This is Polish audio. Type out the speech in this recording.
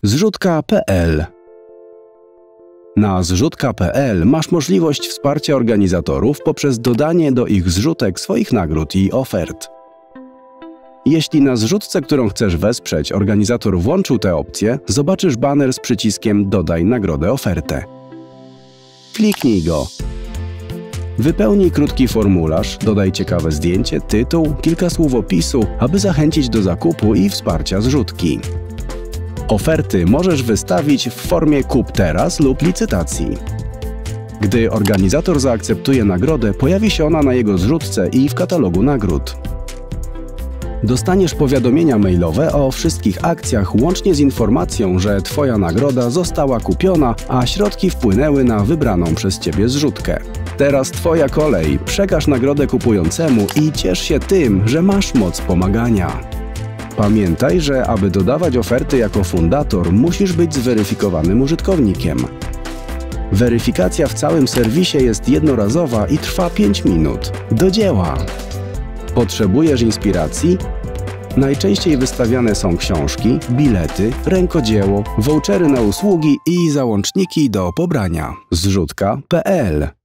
Zrzutka.pl. Na zrzutka.pl masz możliwość wsparcia organizatorów poprzez dodanie do ich zrzutek swoich nagród i ofert. Jeśli na zrzutce, którą chcesz wesprzeć, organizator włączył tę opcję, zobaczysz baner z przyciskiem Dodaj nagrodę ofertę. Kliknij go. Wypełnij krótki formularz, dodaj ciekawe zdjęcie, tytuł, kilka słów opisu, aby zachęcić do zakupu i wsparcia zrzutki. Oferty możesz wystawić w formie kup teraz lub licytacji. Gdy organizator zaakceptuje nagrodę, pojawi się ona na jego zrzutce i w katalogu nagród. Dostaniesz powiadomienia mailowe o wszystkich akcjach, łącznie z informacją, że Twoja nagroda została kupiona, a środki wpłynęły na wybraną przez Ciebie zrzutkę. Teraz Twoja kolej. Przekaż nagrodę kupującemu i ciesz się tym, że masz moc pomagania. Pamiętaj, że aby dodawać oferty jako fundator, musisz być zweryfikowanym użytkownikiem. Weryfikacja w całym serwisie jest jednorazowa i trwa 5 minut. Do dzieła! Potrzebujesz inspiracji? Najczęściej wystawiane są książki, bilety, rękodzieło, vouchery na usługi i załączniki do pobrania. Zrzutka.pl